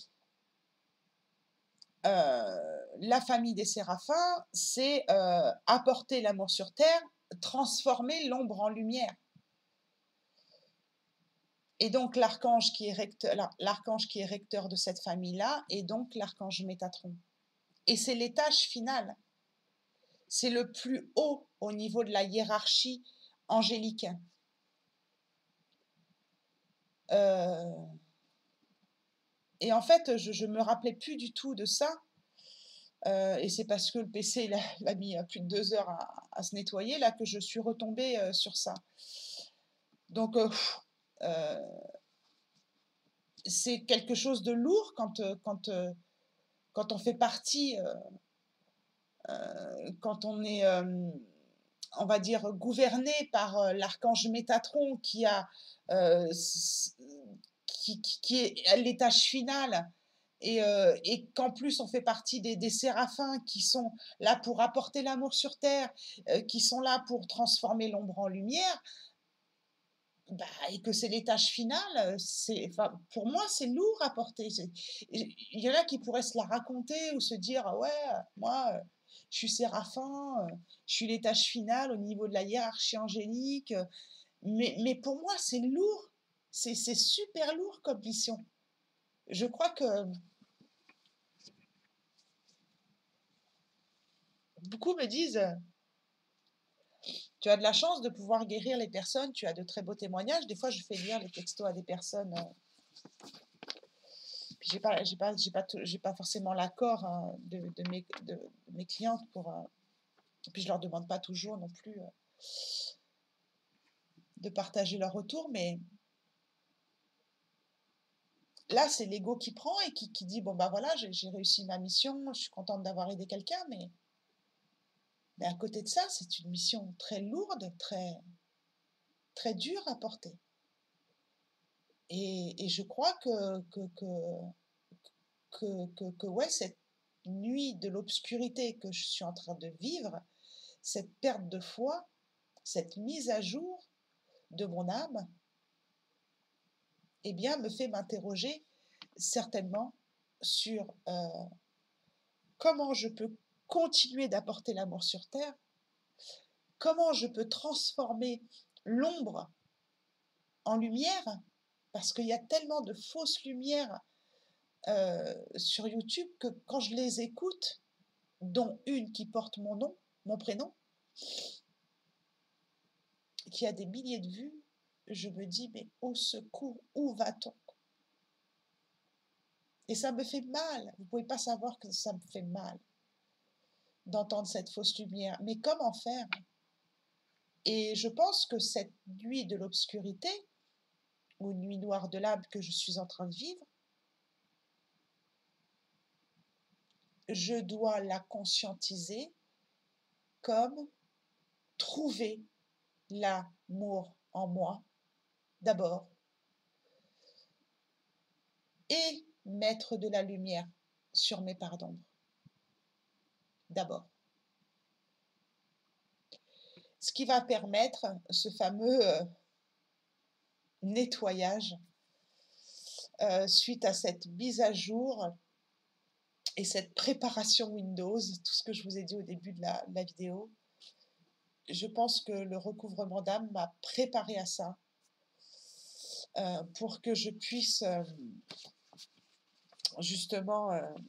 la famille des séraphins, c'est apporter l'amour sur terre, transformer l'ombre en lumière. Et donc l'archange qui est recteur de cette famille-là est donc l'archange Métatron. Et c'est l'étage final. C'est le plus haut au niveau de la hiérarchie angélique. Et en fait, je ne me rappelais plus du tout de ça. Et c'est parce que le PC il a mis plus de 2 heures à se nettoyer là que je suis retombée sur ça. Donc c'est quelque chose de lourd quand on fait partie, quand on est, on va dire, gouverné par l'archange Métatron qui est l'étage final. Et qu'en plus on fait partie des séraphins qui sont là pour apporter l'amour sur terre, qui sont là pour transformer l'ombre en lumière, bah, et que c'est l'étage final, enfin, pour moi c'est lourd à porter. Il y en a qui pourraient se la raconter ou se dire ah ouais, moi je suis séraphin, je suis l'étage final au niveau de la hiérarchie angélique, mais pour moi c'est lourd, c'est super lourd comme mission. Je crois que beaucoup me disent, tu as de la chance de pouvoir guérir les personnes, tu as de très beaux témoignages. Des fois, je fais lire les textos à des personnes. Puis j'ai pas forcément l'accord hein, de mes clientes puis je leur demande pas toujours non plus de partager leur retour, mais là, c'est l'ego qui prend et qui dit bon bah voilà, j'ai réussi ma mission, je suis contente d'avoir aidé quelqu'un, mais à côté de ça, c'est une mission très lourde, très très dure à porter. Et je crois que ouais, cette nuit de l'obscurité que je suis en train de vivre, cette perte de foi, cette mise à jour de mon âme, eh bien, me fait m'interroger certainement sur comment je peux continuer d'apporter l'amour sur Terre, comment je peux transformer l'ombre en lumière, parce qu'il y a tellement de fausses lumières sur YouTube que quand je les écoute, dont une qui porte mon nom, mon prénom, qui a des milliers de vues, je me dis, mais au secours, où va-t-on? Et ça me fait mal, vous ne pouvez pas savoir que ça me fait mal d'entendre cette fausse lumière. Mais comment faire? Et je pense que cette nuit de l'obscurité, ou nuit noire de l'âme que je suis en train de vivre, je dois la conscientiser comme trouver l'amour en moi d'abord et mettre de la lumière sur mes parts d'ombre d'abord. Ce qui va permettre ce fameux nettoyage suite à cette mise à jour et cette préparation Windows, tout ce que je vous ai dit au début de la vidéo. Je pense que le recouvrement d'âme m'a préparé à ça pour que je puisse justement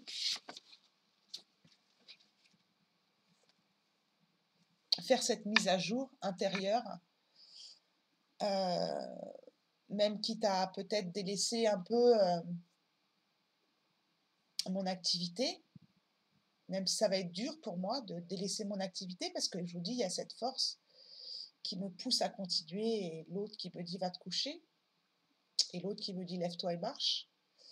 faire cette mise à jour intérieure, même quitte à peut-être délaisser un peu mon activité, même si ça va être dur pour moi de délaisser mon activité, parce que je vous dis, il y a cette force qui me pousse à continuer, et l'autre qui me dit va te coucher, et l'autre qui me dit lève-toi et marche.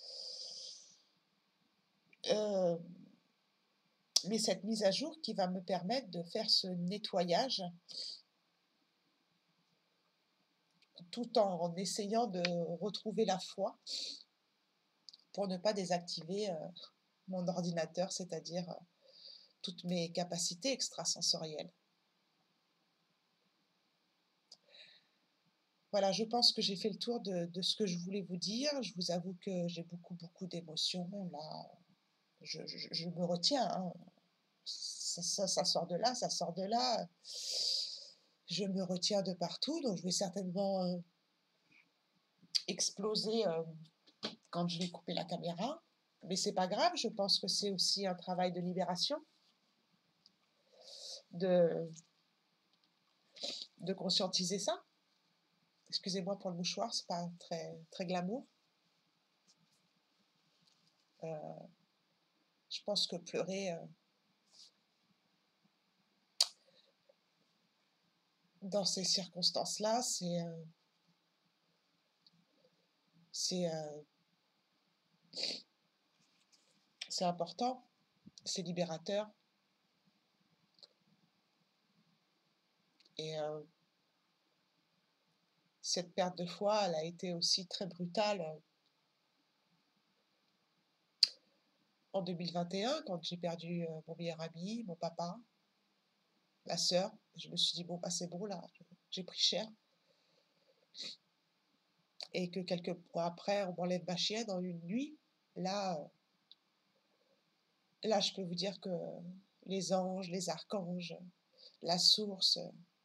Mais cette mise à jour qui va me permettre de faire ce nettoyage tout en essayant de retrouver la foi pour ne pas désactiver mon ordinateur, c'est-à-dire toutes mes capacités extrasensorielles. Voilà, je pense que j'ai fait le tour de ce que je voulais vous dire. Je vous avoue que j'ai beaucoup d'émotions. Là, je me retiens, hein. Ça sort de là, ça sort de là. Je me retiens de partout, donc je vais certainement exploser quand je vais couper la caméra. Mais c'est pas grave, je pense que c'est aussi un travail de libération, de conscientiser ça. Excusez-moi pour le mouchoir, c'est pas très glamour. Je pense que pleurer dans ces circonstances-là, c'est important, c'est libérateur. Et cette perte de foi, elle a été aussi très brutale en 2021, quand j'ai perdu mon meilleur ami, mon papa, ma sœur. Je me suis dit, bon, bah, c'est bon, là, j'ai pris cher. Et que quelques mois après, on m'enlève ma chienne en une nuit. Là, je peux vous dire que les anges, les archanges, la source,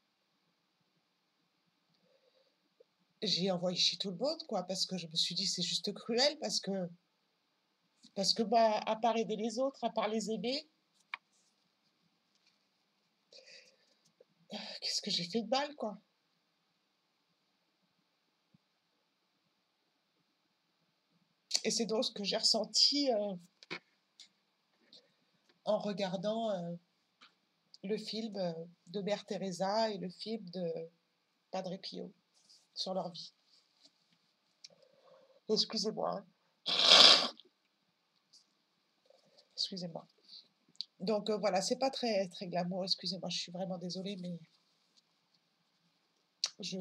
j'ai envoyé chez tout le monde, quoi, parce que je me suis dit, c'est juste cruel, parce que bah, à part aider les autres, à part les aimer, qu'est-ce que j'ai fait de mal, quoi. Et c'est donc ce que j'ai ressenti en regardant le film de Mère Teresa et le film de Padre Pio sur leur vie. Excusez-moi. Excusez-moi. Donc voilà, c'est pas très glamour, excusez-moi, je suis vraiment désolée, mais je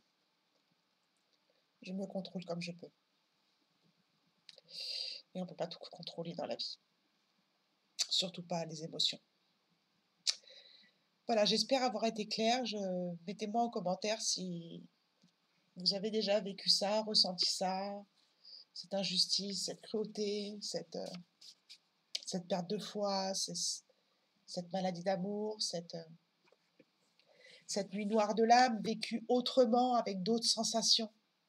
me contrôle comme je peux. Et on peut pas tout contrôler dans la vie. Surtout pas les émotions. Voilà, j'espère avoir été claire. Mettez-moi en commentaire si vous avez déjà vécu ça, ressenti ça, cette injustice, cette cruauté, cette perte de foi, cette maladie d'amour, cette nuit noire de l'âme vécue autrement avec d'autres sensations.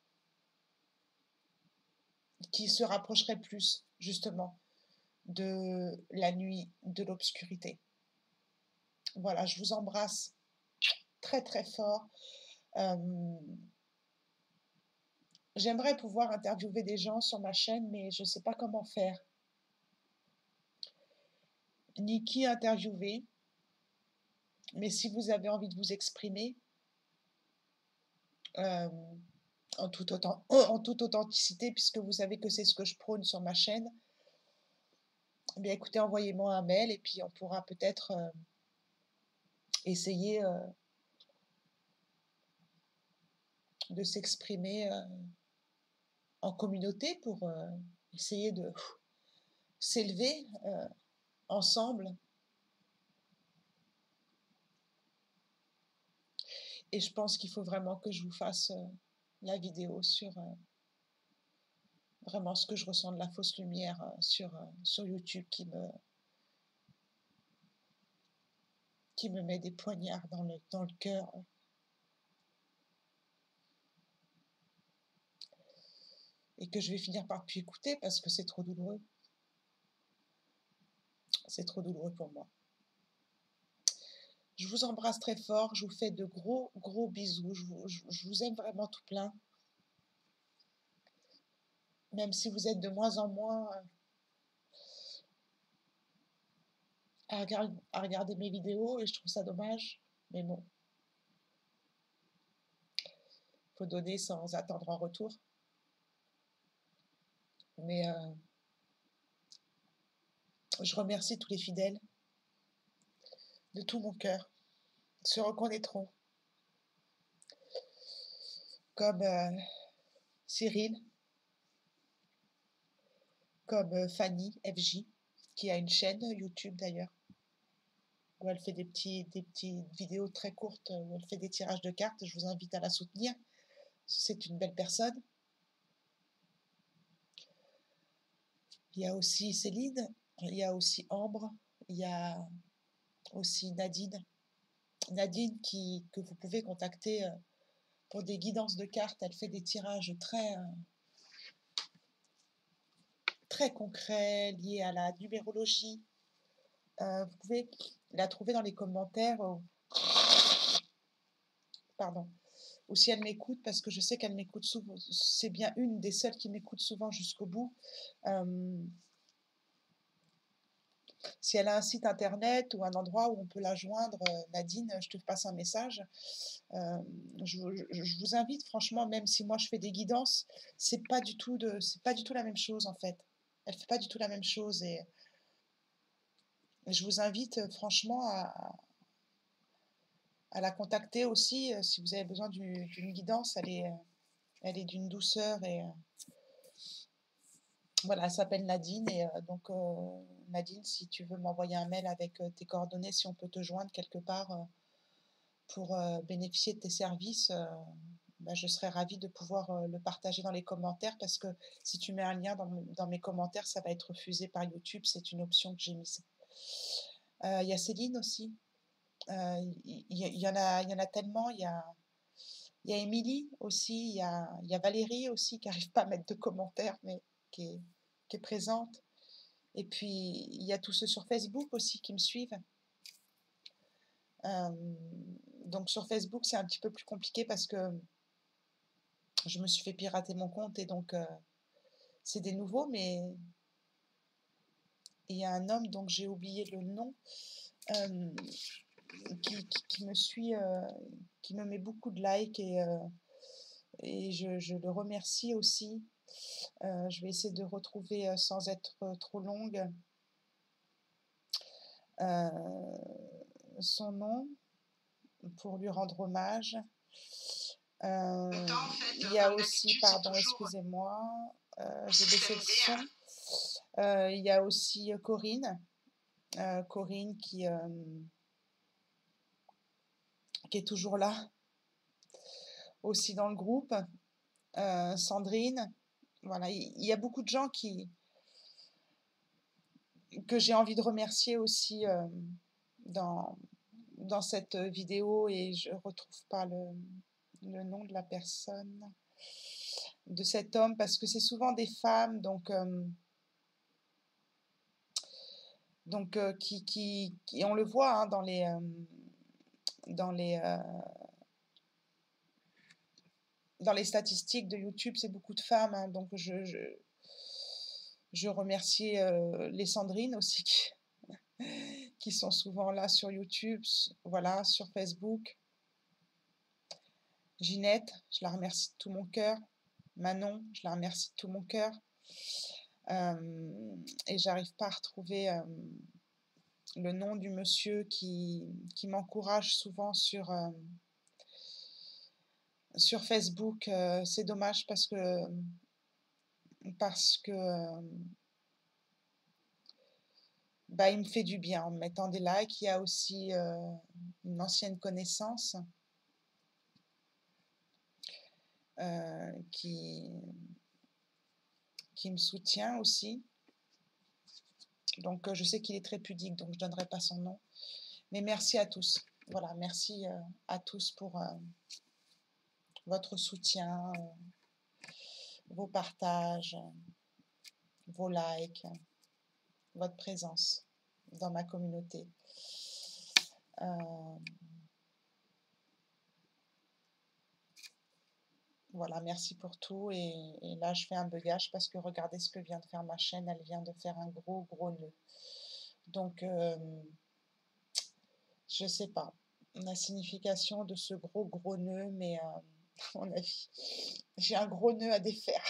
qui se rapprocherait plus, justement, de la nuit, de l'obscurité. Voilà, je vous embrasse très, très fort. J'aimerais pouvoir interviewer des gens sur ma chaîne, mais je ne sais pas comment faire, ni qui interviewer. Mais si vous avez envie de vous exprimer, en toute authenticité, puisque vous savez que c'est ce que je prône sur ma chaîne, eh bien écoutez, envoyez-moi un mail et puis on pourra peut-être essayer de s'exprimer en communauté pour essayer de s'élever ensemble. Et je pense qu'il faut vraiment que je vous fasse la vidéo sur vraiment ce que je ressens de la fausse lumière sur YouTube qui me met des poignards dans le cœur. Et que je vais finir par plus écouter parce que c'est trop douloureux. C'est trop douloureux pour moi. Je vous embrasse très fort, je vous fais de gros, gros bisous. Je vous aime vraiment tout plein. Même si vous êtes de moins en moins à regarder mes vidéos et je trouve ça dommage. Mais bon, il faut donner sans attendre en retour. Mais je remercie tous les fidèles de tout mon cœur. Ils se reconnaîtront. Comme Cyril, comme Fanny FJ, qui a une chaîne YouTube d'ailleurs, où elle fait des petites vidéos très courtes, où elle fait des tirages de cartes. Je vous invite à la soutenir. C'est une belle personne. Il y a aussi Céline, il y a aussi Ambre, il y a aussi Nadine. Nadine que vous pouvez contacter pour des guidances de cartes. Elle fait des tirages très concrets, liés à la numérologie. Vous pouvez la trouver dans les commentaires. Pardon. Ou si elle m'écoute, parce que je sais qu'elle m'écoute souvent. C'est bien une des seules qui m'écoute souvent jusqu'au bout. Si elle a un site internet ou un endroit où on peut la joindre, Nadine, je te passe un message. Je vous invite, franchement, même si moi je fais des guidances, c'est pas du tout la même chose en fait. Elle fait pas du tout la même chose et je vous invite franchement à la contacter aussi si vous avez besoin d'une guidance. Elle est d'une douceur et voilà, elle s'appelle Nadine et donc Nadine, si tu veux m'envoyer un mail avec tes coordonnées, si on peut te joindre quelque part pour bénéficier de tes services, bah, je serais ravie de pouvoir le partager dans les commentaires parce que si tu mets un lien dans mes commentaires, ça va être refusé par YouTube. C'est une option que j'ai mise. Il y a Céline aussi. Il y en a tellement. Il y a Émilie aussi. Il y a Valérie aussi qui n'arrive pas à mettre de commentaires, mais qui est, qui est présente. Et puis, il y a tous ceux sur Facebook aussi qui me suivent. Donc sur Facebook, c'est un petit peu plus compliqué parce que je me suis fait pirater mon compte et donc c'est des nouveaux, mais il y a un homme dont j'ai oublié le nom qui me suit, qui me met beaucoup de likes et je le remercie aussi. Je vais essayer de retrouver sans être trop longue son nom pour lui rendre hommage. Il y a aussi, pardon, excusez-moi, j'ai baissé le son. Il y a aussi Corinne, Corinne qui est toujours là, aussi dans le groupe. Sandrine, voilà, il y a beaucoup de gens que j'ai envie de remercier aussi dans cette vidéo et je retrouve pas le nom de la personne. de cet homme parce que c'est souvent des femmes qui on le voit, hein, dans les, dans les statistiques de YouTube, c'est beaucoup de femmes, hein, donc je remercie, les Sandrine aussi qui sont souvent là sur YouTube, voilà, sur Facebook. Ginette, je la remercie de tout mon cœur. Manon, je la remercie de tout mon cœur. Et j'arrive pas à retrouver le nom du monsieur qui m'encourage souvent sur Facebook. C'est dommage parce que bah, il me fait du bien en me mettant des likes. Il y a aussi une ancienne connaissance qui me soutient aussi. Donc je sais qu'il est très pudique, donc je ne donnerai pas son nom. Mais merci à tous. Voilà, merci à tous pour votre soutien, vos partages, vos likes, votre présence dans ma communauté. Voilà, merci pour tout. Et là, je fais un bugage parce que regardez ce que vient de faire ma chaîne. Elle vient de faire un gros nœud. Donc, je sais pas la signification de ce gros nœud, mais à mon avis, j'ai un gros nœud à défaire.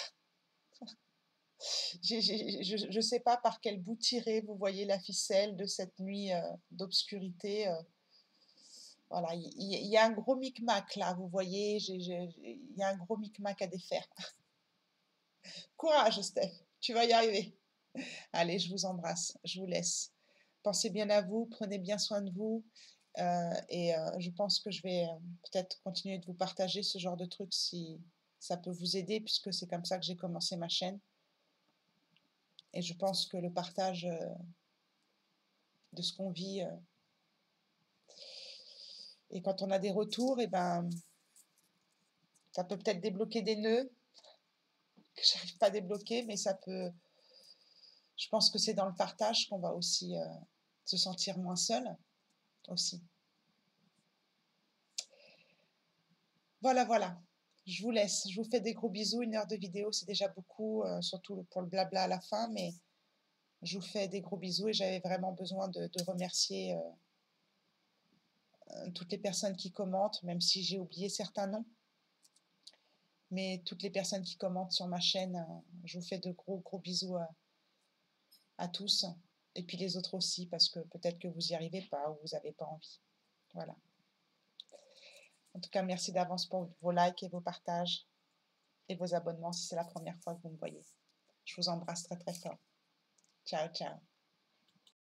Je ne sais pas par quel bout tirer vous voyez la ficelle de cette nuit d'obscurité. Voilà, il y a un gros micmac là, vous voyez, il y a un gros micmac à défaire. Courage, Steph, tu vas y arriver. Allez, je vous embrasse, je vous laisse. Pensez bien à vous, prenez bien soin de vous. Et je pense que je vais peut-être continuer de vous partager ce genre de trucs si ça peut vous aider, puisque c'est comme ça que j'ai commencé ma chaîne. Et je pense que le partage de ce qu'on vit, et quand on a des retours, et ben, ça peut peut-être débloquer des nœuds que j'arrive pas à débloquer, mais ça peut. Je pense que c'est dans le partage qu'on va aussi se sentir moins seul aussi. Voilà, voilà. Je vous laisse. Je vous fais des gros bisous. 1 heure de vidéo, c'est déjà beaucoup, surtout pour le blabla à la fin, mais je vous fais des gros bisous et j'avais vraiment besoin de remercier toutes les personnes qui commentent, même si j'ai oublié certains noms. Mais toutes les personnes qui commentent sur ma chaîne, je vous fais de gros bisous à tous. Et puis les autres aussi, parce que peut-être que vous n'y arrivez pas ou vous n'avez pas envie. Voilà. En tout cas, merci d'avance pour vos likes et vos partages et vos abonnements si c'est la première fois que vous me voyez. Je vous embrasse très très fort. Ciao, ciao.